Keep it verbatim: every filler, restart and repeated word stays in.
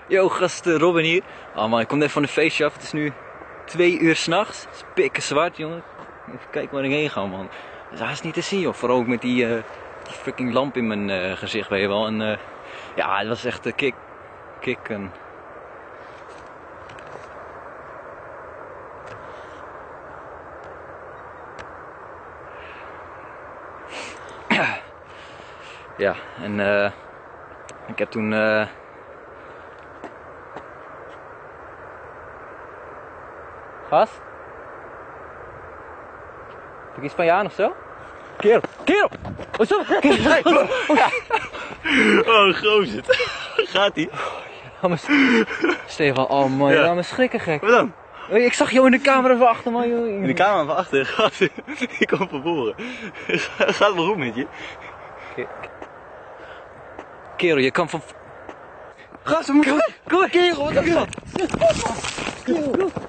Yo gasten, Robin hier. Oh man, ik kom net van een feestje af. Het is nu twee uur s'nachts. Het is pikken zwart, jongen. Even kijken waar ik heen ga, man. Dat is haast niet te zien, joh. Vooral ook met die, uh, die freaking lamp in mijn uh, gezicht, weet je wel. En uh, ja, het was echt een kick. Kicken. Ja, en uh, ik heb toen... Uh, Gast? Heb ik iets van je aan of zo? Kerel! Kerel! Wat zo? Oh, gozer. Gaat ie? Stefan, oh man, je laat me schrikken, gek. Wat dan? Ik zag jou in de camera van achter, man. Joh. In de camera van achter? Gast, ik kom van voren. Gaat het wel goed met je? Kerel, je kan van... Gast, we moeten... Kom maar, kerel, wat is dat? Kerel.